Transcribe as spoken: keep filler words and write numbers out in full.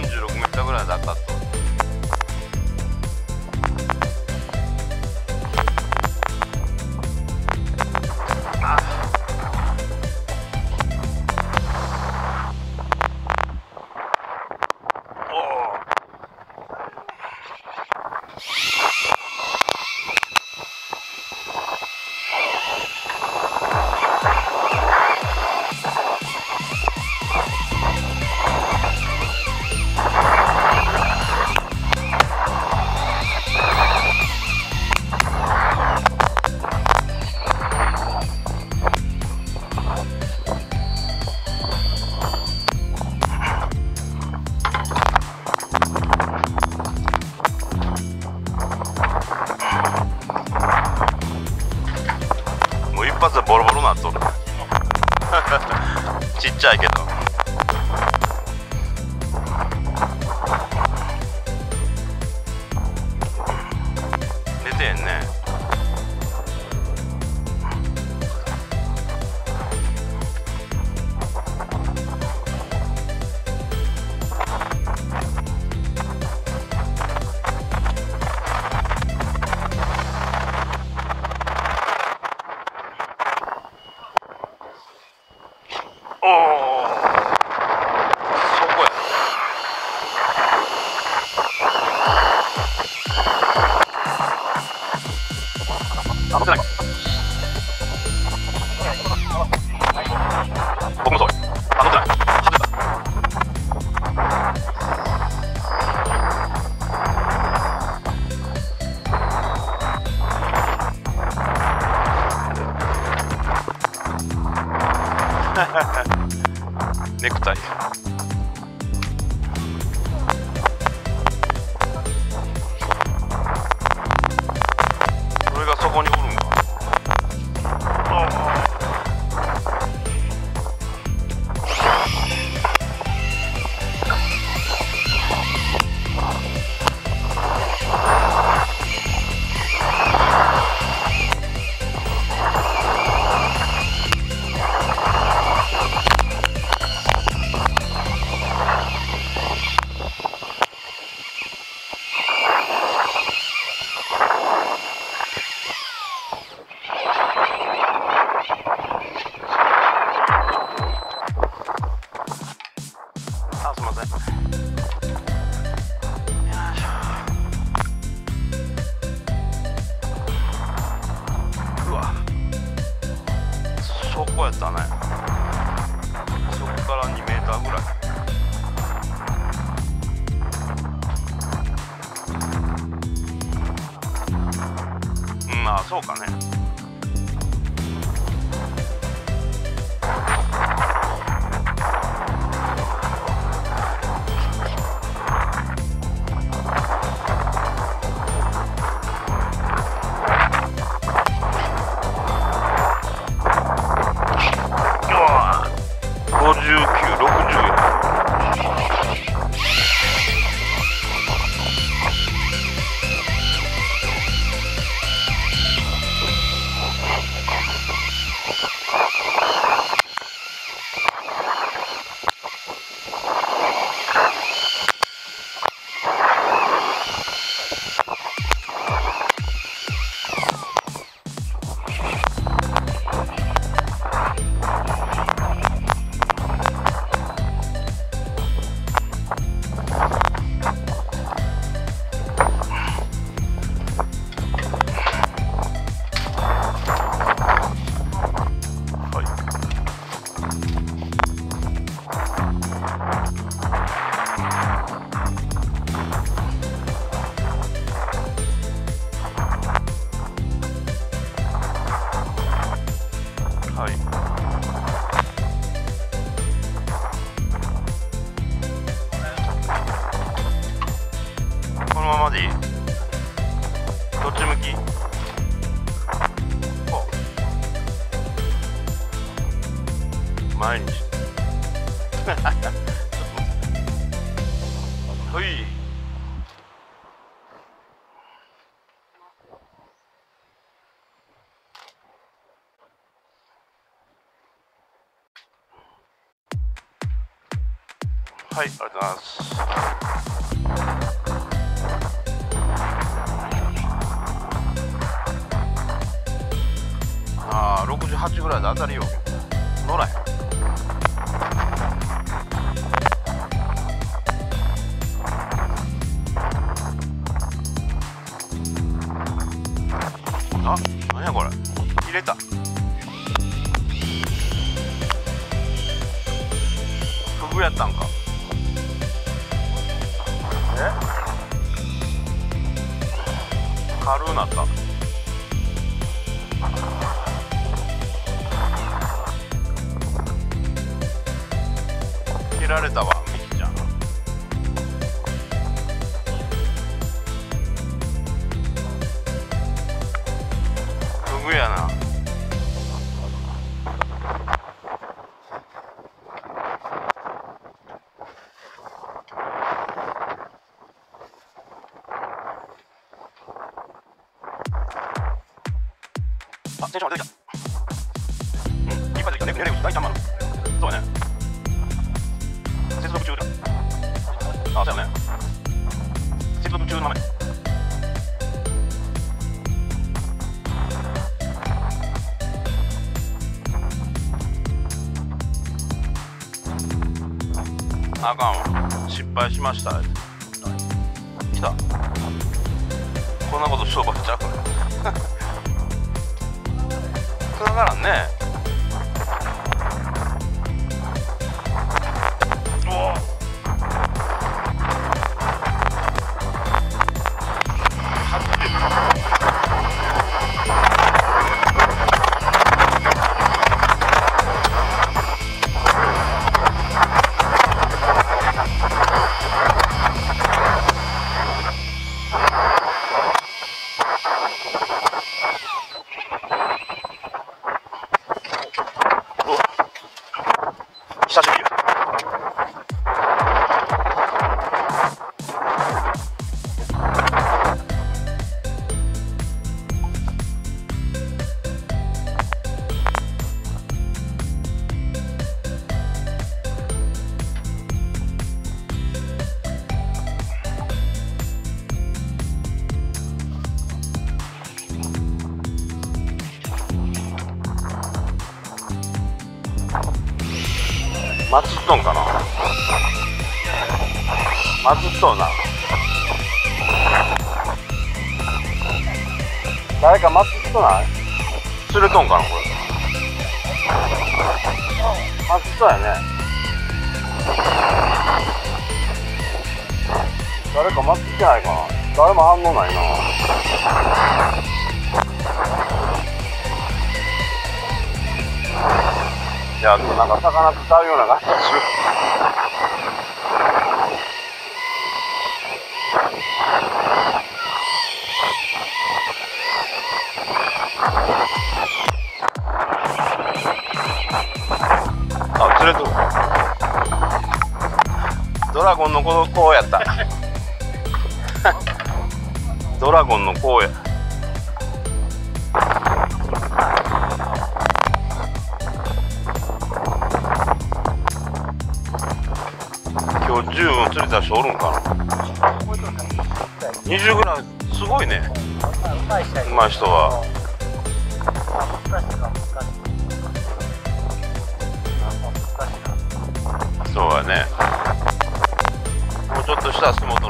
んじゅうろくメーターぐらいで赤と。一発でボロボロなっとるちっちゃいけど出てへんね。おお、そこや。当たってない。僕もそう。当たってない。外れた。ネクタイ。それがそこにおるんか。あ、すみません。うわ、そこやったね。そこからにメーターぐらい。うん、あ、そうかね。ごじゅうきゅう、ろくじゅうや。はい。このままでいい？どっち向き？こう。前にして。はい。はい、ありがとうございます。 はちぐらいで当たりよ乗らへん。あ、何やこれ、入れた。フグやったんか。え、軽うなった。切られたわ、みきちゃん。フグやな。あ、テンションが出てきた。うん、いっぱい出てきたね。寝れる大ちゃんまの。そうやね。接続中だ。あ、そうやね。接続中の豆。あかんわ。失敗しました。来た。こんなことしようばっちゃうから。つながらんね。おお。久しぶりや。待つっとんかな。待つっとんな。誰か待つっとない？釣れとんかなこれ。待つっとやね。誰か待ってきてないかな。誰も反応ないな。いや、なんか魚使うような感じする。あ、釣れとる。ドラゴンの子やった。ドラゴンの子や。今日十分釣れた人おるんかな。にじゅうぐらい、すごいね。うまい人は。そうやね。もうちょっとしたら相撲